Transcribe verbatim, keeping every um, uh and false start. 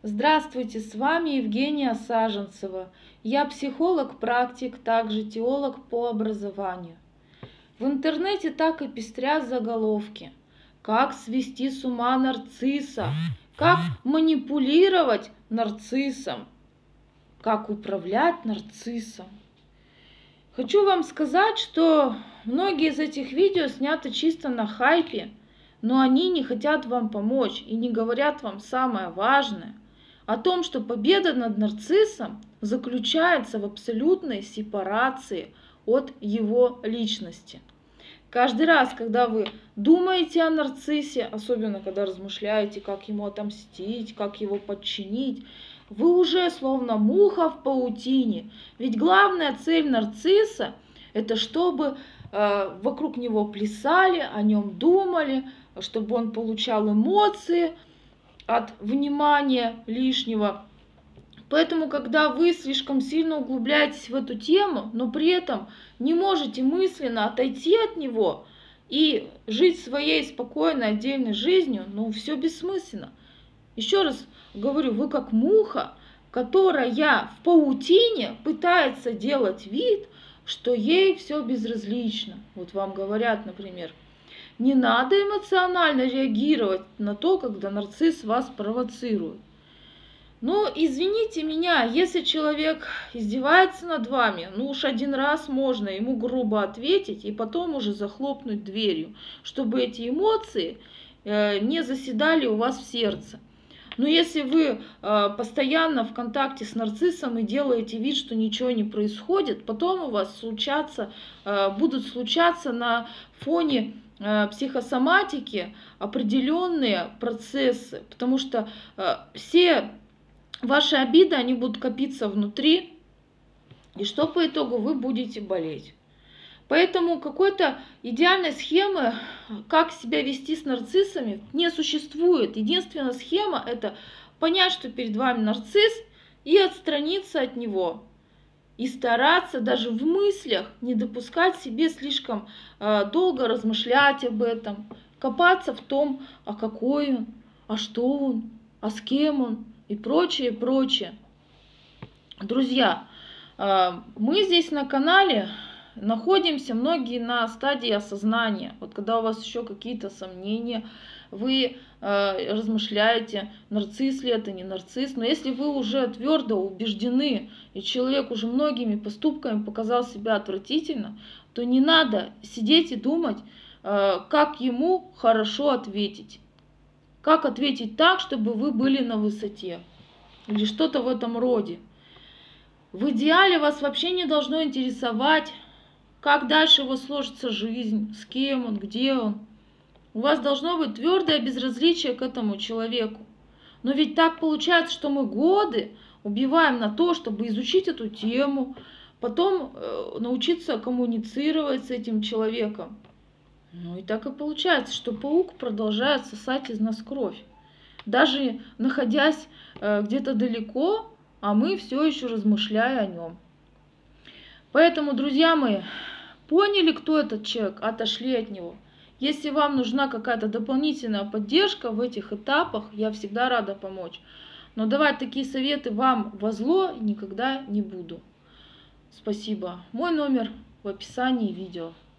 Здравствуйте, с вами Евгения Саженцева. Я психолог-практик, также теолог по образованию. В интернете так и пестрят заголовки. Как свести с ума нарцисса, как манипулировать нарциссом, как управлять нарциссом. Хочу вам сказать, что многие из этих видео сняты чисто на хайпе, но они не хотят вам помочь и не говорят вам самое важное о том, что победа над нарциссом заключается в абсолютной сепарации от его личности. Каждый раз, когда вы думаете о нарциссе, особенно когда размышляете, как ему отомстить, как его подчинить, вы уже словно муха в паутине. Ведь главная цель нарцисса – это чтобы э, вокруг него плясали, о нем думали, чтобы он получал эмоции от внимания лишнего. Поэтому, когда вы слишком сильно углубляетесь в эту тему, но при этом не можете мысленно отойти от него и жить своей спокойной отдельной жизнью, ну все бессмысленно. Еще раз говорю, вы как муха, которая в паутине пытается делать вид, что ей все безразлично. Вот вам говорят, например, не надо эмоционально реагировать на то, когда нарцисс вас провоцирует. Но извините меня, если человек издевается над вами, ну уж один раз можно ему грубо ответить и потом уже захлопнуть дверью, чтобы эти эмоции э, не заседали у вас в сердце. Но если вы э, постоянно в контакте с нарциссом и делаете вид, что ничего не происходит, потом у вас случаться, э, будут случаться на фоне э, психосоматики определенные процессы, потому что э, все ваши обиды, они будут копиться внутри, и что по итогу вы будете болеть. Поэтому какой-то идеальной схемы, как себя вести с нарциссами, не существует. Единственная схема – это понять, что перед вами нарцисс, и отстраниться от него. И стараться даже в мыслях не допускать себе слишком э, долго размышлять об этом, копаться в том, а какой он, а что он, а с кем он и прочее, прочее. Друзья, э, мы здесь на канале находимся многие на стадии осознания. Вот когда у вас еще какие-то сомнения, вы э, размышляете, нарцисс ли это, не нарцисс. Но если вы уже твердо убеждены, и человек уже многими поступками показал себя отвратительно, то не надо сидеть и думать, э, как ему хорошо ответить. Как ответить так, чтобы вы были на высоте. Или что-то в этом роде. В идеале вас вообще не должно интересовать, как дальше его сложится жизнь, с кем он, где он. У вас должно быть твердое безразличие к этому человеку. Но ведь так получается, что мы годы убиваем на то, чтобы изучить эту тему, потом э, научиться коммуницировать с этим человеком. Ну и так и получается, что паук продолжает сосать из нас кровь. Даже находясь э, где-то далеко, а мы все еще размышляя о нем. Поэтому, друзья мои, поняли, кто этот человек, отошли от него. Если вам нужна какая-то дополнительная поддержка в этих этапах, я всегда рада помочь. Но давать такие советы вам во зло никогда не буду. Спасибо. Мой номер в описании видео.